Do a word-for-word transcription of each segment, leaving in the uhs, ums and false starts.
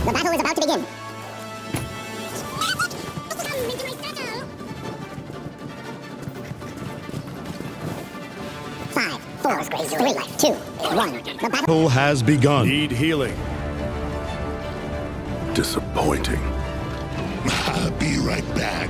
The battle is about to begin. Five, four, three, two, one. The battle has begun. Need healing. Disappointing. I'll be right back.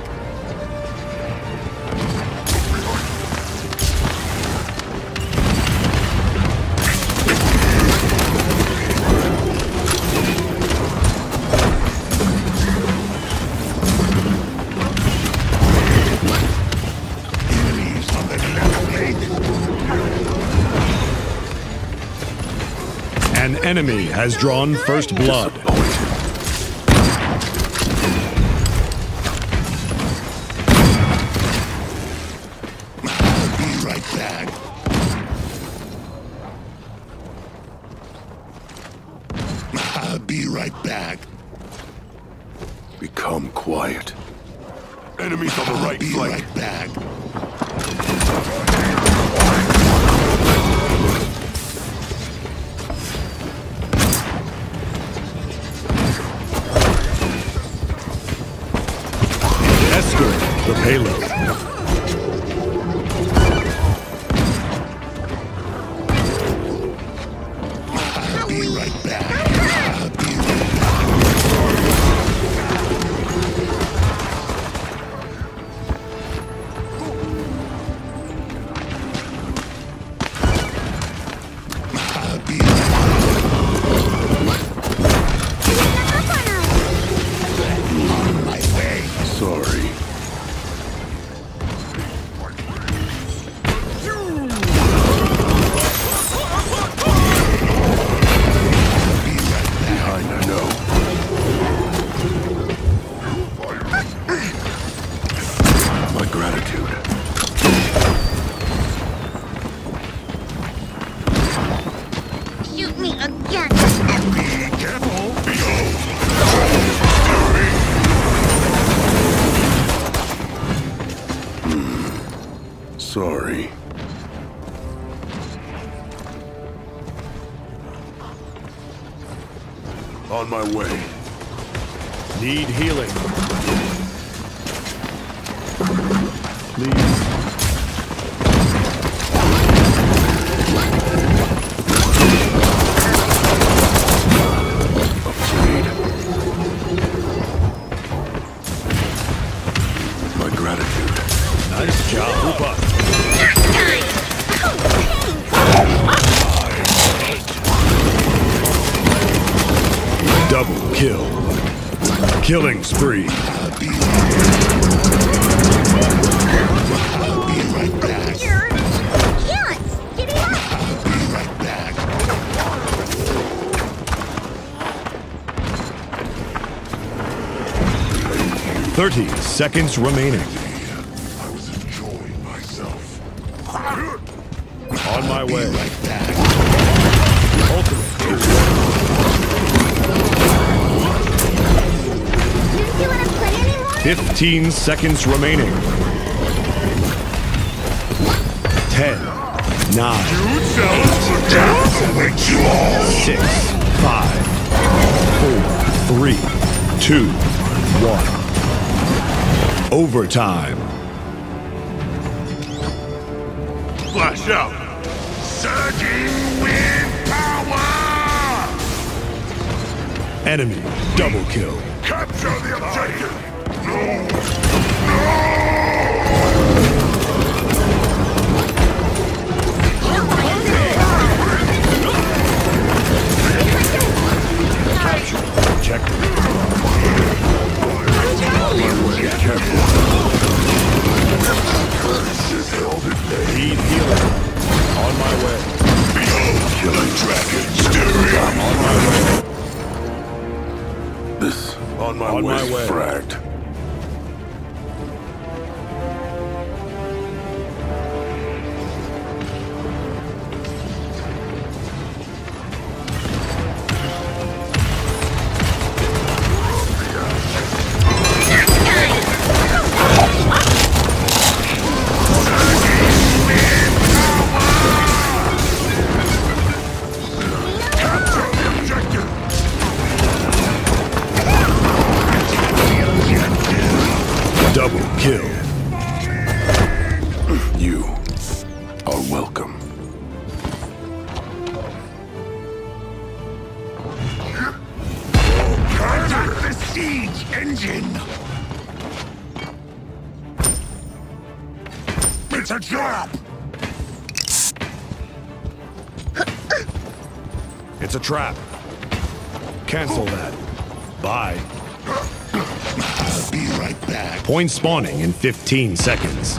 Enemies on the left flank. An enemy has drawn first blood. I'll be right back. Become quiet. Enemies on the right I'll be flank. right back. Escort the payload. I'll be right back. I'll be right back. I'll be right back. On my way. Sorry. Behind, I know. My gratitude. shoot me again. Be careful. Sorry. On my way. Need healing. Please. Upgrade. My gratitude. Nice job. Group up. Double kill. Killing spree. I'll be right back. Yes! Give it up! I'll be right back. Thirty seconds remaining. I was enjoying myself. On my I'll be way. right back. Ultimate. You wanna play anymore? Fifteen seconds remaining. Ten. Nine. Death awaits you all. Six. Five. Four. Three. Two. One. Overtime. Flash out. Surging wind power. Enemy. Double kill. Capture the objective. No. Capture. Objective. Need healing. On my way. Killing dragon. Stereo. On my way. This On my, on way. my way. Fragged. kill. You are welcome. Attack the siege engine! It's a trap! It's a trap. Cancel that. Bye. I'll be right back. Point spawning in fifteen seconds.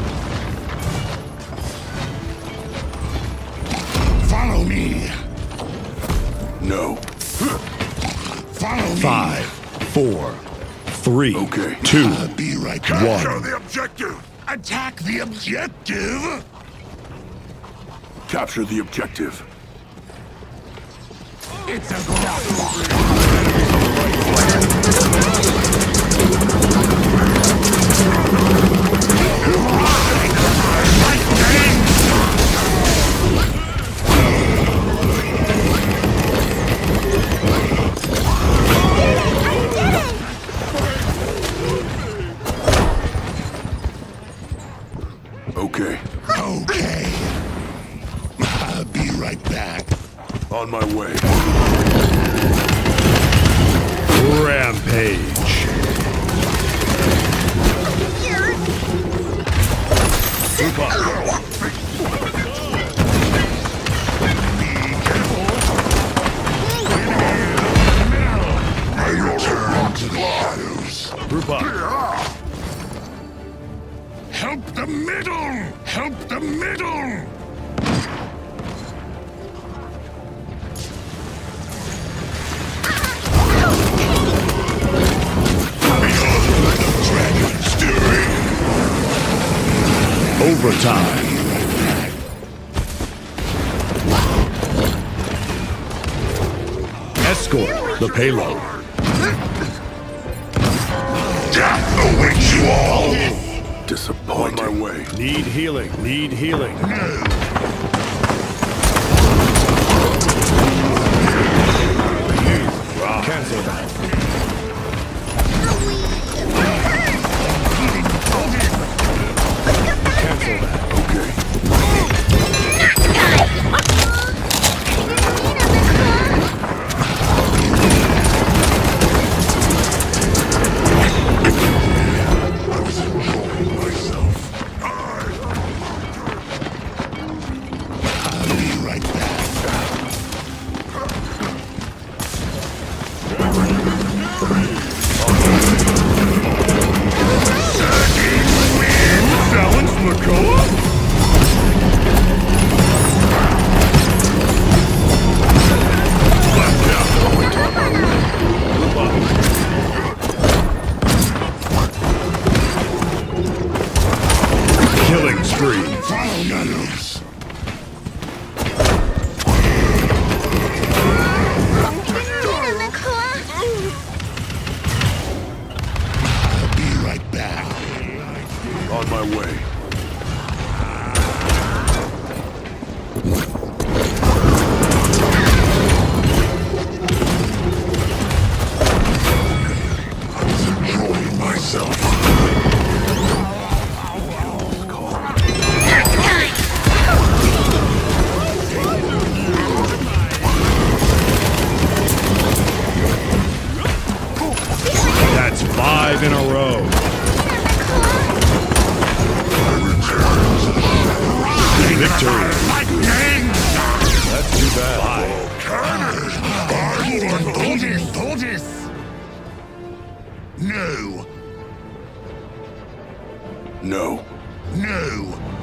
Follow me. No. Follow me. Five, four, three, Okay. two, I'll be right back. one. the objective! Attack the objective! Capture the objective. It's a grab. Okay. Okay. I'll be right back. On my way. Rampage. Group up. I return to the shadows. Group up. Help the middle! Help the middle! Dragon's doing. Overtime. Escort the payload. Death awaits you all! Disappointing. On my way. Need healing. Need healing. Cancel that. Cancel that. Okay. I'll be right back. Balance Makoa? Killing spree. Follow Nanos. I'll be right back. On my way. Enjoying myself. That's five in a row. Victory. Lightning! That's too bad. Tortoise! Tortoise! No! No. No!